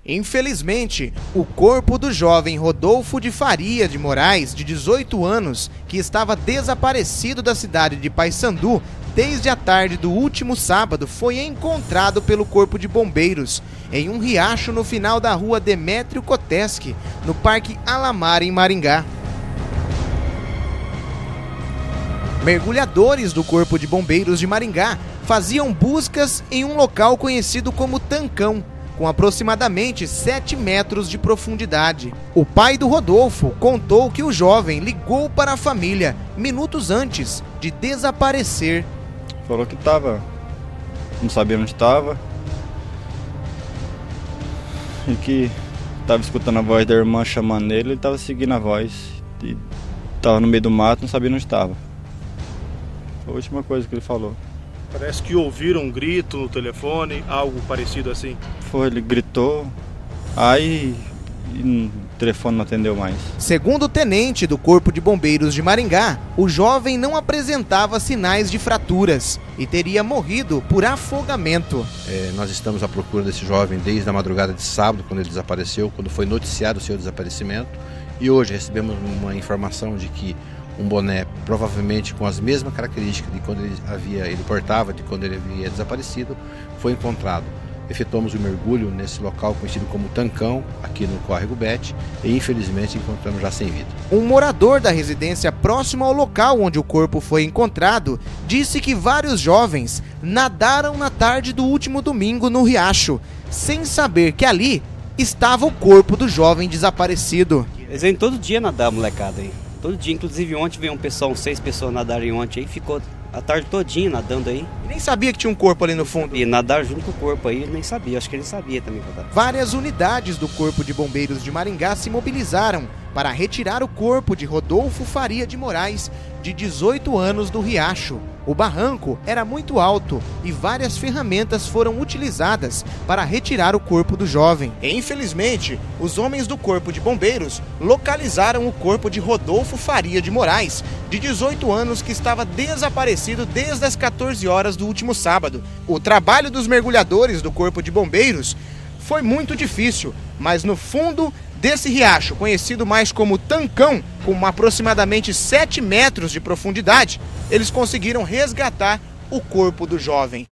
Infelizmente, o corpo do jovem Rodolfo de Faria de Moraes, de 18 anos, que estava desaparecido da cidade de Paissandu desde a tarde do último sábado, foi encontrado pelo Corpo de Bombeiros em um riacho no final da rua Demétrio Koteski, no Parque Alamar, em Maringá. Mergulhadores do Corpo de Bombeiros de Maringá faziam buscas em um local conhecido como Tancão, com aproximadamente 7 metros de profundidade. O pai do Rodolfo contou que o jovem ligou para a família minutos antes de desaparecer. Falou que não sabia onde estava, e que estava escutando a voz da irmã chamando ele estava seguindo a voz, e estava no meio do mato, não sabia onde estava. Foi a última coisa que ele falou. Parece que ouviram um grito no telefone, algo parecido assim. Foi, ele gritou, aí o telefone não atendeu mais. Segundo o tenente do Corpo de Bombeiros de Maringá, o jovem não apresentava sinais de fraturas e teria morrido por afogamento. Nós estamos à procura desse jovem desde a madrugada de sábado, quando ele desapareceu, quando foi noticiado o seu desaparecimento. E hoje recebemos uma informação de que um boné, provavelmente com as mesmas características de quando ele portava, de quando ele havia desaparecido, foi encontrado. Efetuamos o mergulho nesse local conhecido como Tancão, aqui no Córrego Bete, e infelizmente encontramos já sem vida. Um morador da residência próximo ao local onde o corpo foi encontrado disse que vários jovens nadaram na tarde do último domingo no riacho, sem saber que ali estava o corpo do jovem desaparecido. Eles vêm todo dia nadar, molecada aí. Todo dia, inclusive ontem veio um pessoal, 6 pessoas nadarem ontem aí, ficou a tarde todinha nadando aí. E nem sabia que tinha um corpo ali no fundo? E nadar junto com o corpo aí, ele nem sabia, acho que ele sabia também. Várias unidades do Corpo de Bombeiros de Maringá se mobilizaram para retirar o corpo de Rodolfo Faria de Moraes, de 18 anos, do riacho. O barranco era muito alto e várias ferramentas foram utilizadas para retirar o corpo do jovem. E, infelizmente, os homens do Corpo de Bombeiros localizaram o corpo de Rodolfo Faria de Moraes, de 18 anos, que estava desaparecido desde as 14 horas do último sábado. O trabalho dos mergulhadores do Corpo de Bombeiros foi muito difícil, mas no fundo desse riacho, conhecido mais como Tancão, com aproximadamente 7 metros de profundidade, eles conseguiram resgatar o corpo do jovem.